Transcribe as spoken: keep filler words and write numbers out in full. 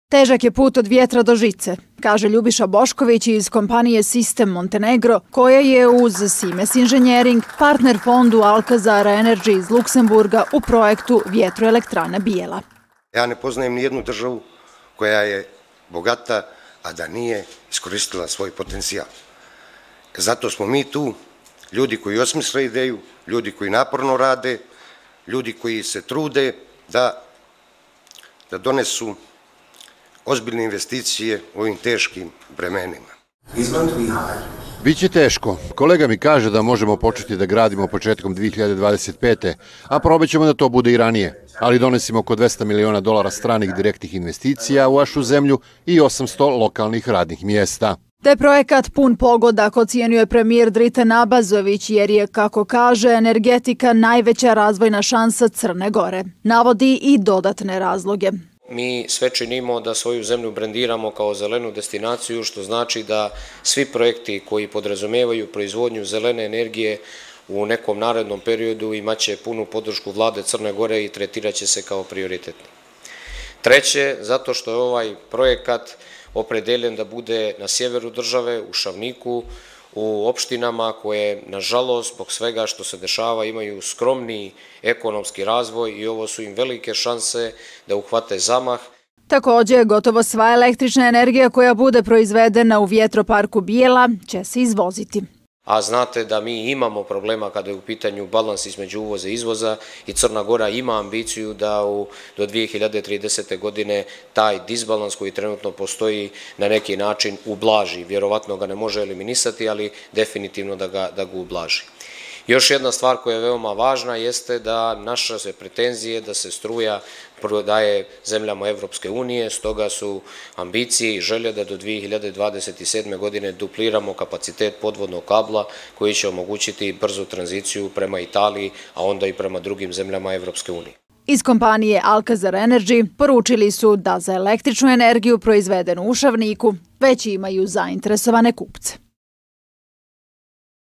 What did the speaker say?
Težak je put od vjetra do žice, kaže Ljubiša Bošković iz kompanije Sistem Montenegro, koja je uz Siemens Engineering partner fondu Alcazar Energy iz Luksemburga u projektu vjetroelektrana Bijela. Ja ne poznajem ni jednu državu koja je bogata, a da nije iskoristila svoj potencijal. Zato smo mi tu, ljudi koji osmisle ideju, ljudi koji naporno rade, ljudi koji se trude da, da donesu ozbiljne investicije u ovim teškim vremenima. Biće teško. Kolega mi kaže da možemo početi da gradimo početkom dve hiljade dvadeset pete. a probat ćemo da to bude i ranije. Ali donesimo oko dvesta miliona dolara stranih direktnih investicija u vašu zemlju i osamsto lokalnih radnih mjesta. Da je projekat pun pogodak ocijenio je premijer Dritan Abazović jer je, kako kaže, energetika najveća razvojna šansa Crne Gore. Navodi i dodatne razloge. Mi sve činimo da svoju zemlju brendiramo kao zelenu destinaciju, što znači da svi projekti koji podrazumijevaju proizvodnju zelene energije u nekom narednom periodu imaće punu podršku vlade Crne Gore i tretirat će se kao prioritetni. Treće, zato što je ovaj projekat opredeljen da bude na sjeveru države, u Šavniku, u opštinama koje, nažalost, zbog svega što se dešava, imaju skromni ekonomski razvoj i ovo su im velike šanse da uhvate zamah. Također, gotovo sva električna energija koja bude proizvedena u vjetroparku Bijela će se izvoziti. A znate da mi imamo problema kada je u pitanju balans između uvoza i izvoza i Crna Gora ima ambiciju da u, do dve hiljade tridesete. godine taj disbalans koji trenutno postoji na neki način ublaži. Vjerovatno ga ne može eliminisati, ali definitivno da ga, da ga ublaži. Još jedna stvar koja je veoma važna jeste da naša se pretenzije da se struja prodaje zemljama Evropske unije, stoga su ambicije i želje da do dve hiljade dvadeset sedme. godine dupliramo kapacitet podvodnog kabla koji će omogućiti brzu tranziciju prema Italiji, a onda i prema drugim zemljama Evropske unije. Iz kompanije Alcazar Energy poručili su da za električnu energiju proizvedenu u Šavniku već imaju zainteresovane kupce.